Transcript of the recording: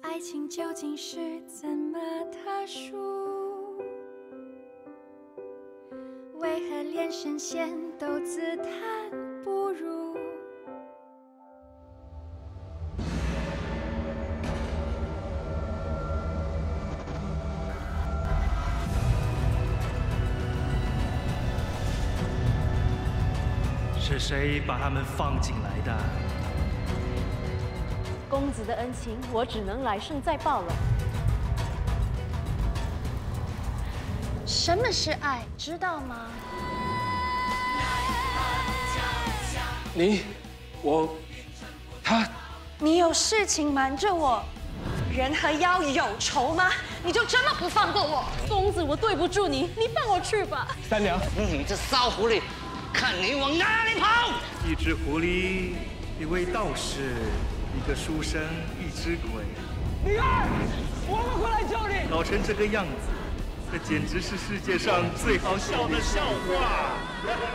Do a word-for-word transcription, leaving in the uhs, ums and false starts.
爱情究竟是怎么特殊？为何连神仙都自叹不如？ 是谁把他们放进来的？ 公子的恩情，我只能来生再报了。 什么是爱，知道吗？ 你，我，他， 你有事情瞒着我？人和妖有仇吗？你就这么不放过我？ 公子，我对不住你，你放我去吧。 三娘， 你这骚狐狸，看你往哪里跑！ 一只狐狸，一位道士，一个书生，一只鬼。 女儿，我们会来救你。 搞成这个样子，这简直是世界上最好笑的笑话。